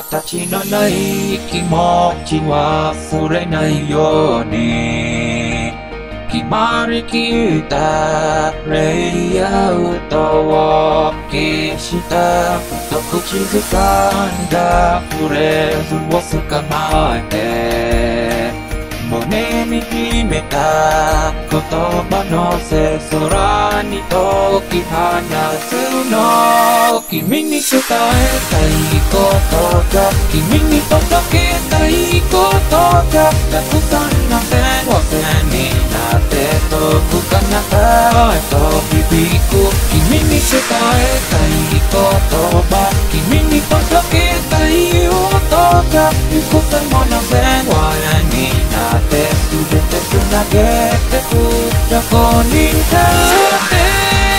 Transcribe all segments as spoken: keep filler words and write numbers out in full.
形のない気持ち忘れないように決まりきったレイアウトを消したふと口ずさんだフレーズを捕まえて胸に秘めた言葉のせ空に解き放つの君に伝えたいことが君に届けたいことがたくさんの線を線になって遠く彼方へと響く君に伝えたい言葉君に届けたい音が幾千もの線を円になって全てつなげてくどこにいたって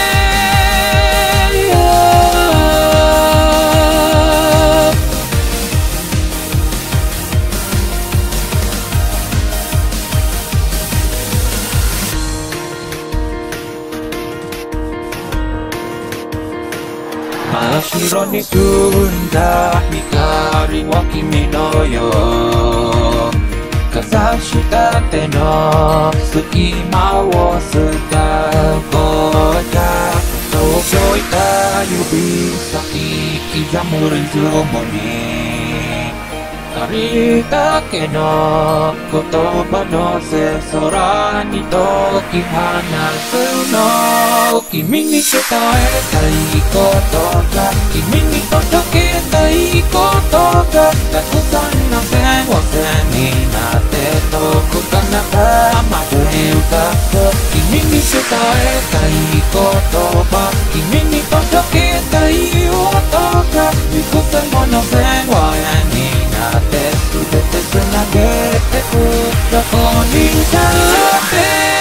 真っ白に澄んだ光は君のよかざした手の隙間を伝う声が届いた指先刻むリズムにありだけの言葉のせ空に解き放つの君に伝えたいことが君に届けたいことがたくさんの線を線になって遠く彼方まで歌う君に伝えたい言葉君に届けたい音が幾千もの線を円になって全てつなげてくどこにいたって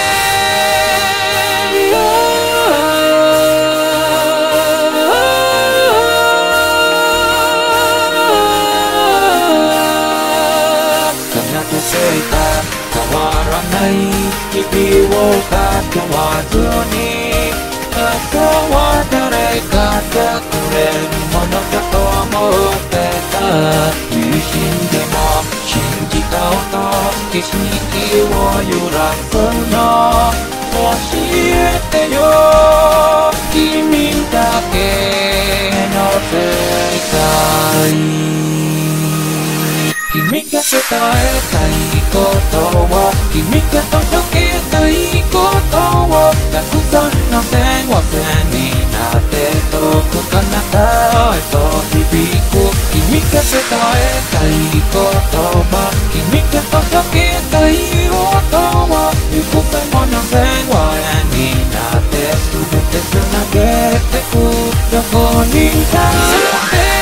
変わらない日々を片わずに明日は誰かがくれるものだと思ってた苦しんでも信じた音景色を揺らすの教えてよ君だけの世界君が伝えたいことを君が届けたいことをたくさんの線を線になって遠く彼方へと響く君が伝えたい言葉君が届けたい音を幾千もの線を円になって全てつなげてくどこにいたって